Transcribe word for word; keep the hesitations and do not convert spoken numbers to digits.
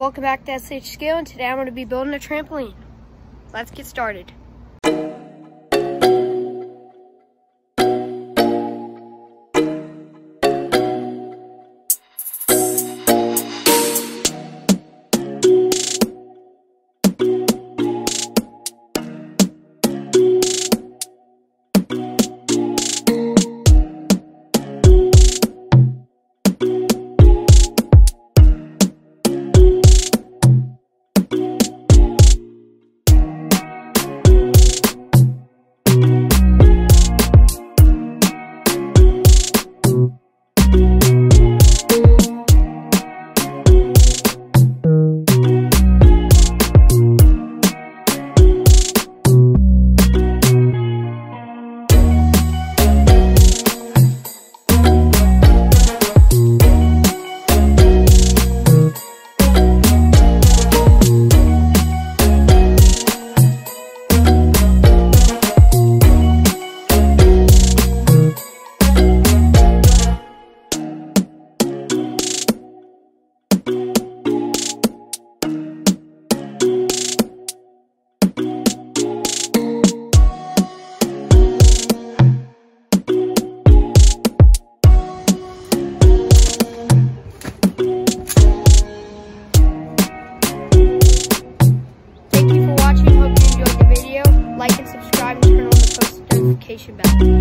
Welcome back to S H Scale, and today I'm going to be building a trampoline. Let's get started. Like and subscribe and turn on the post notification bell.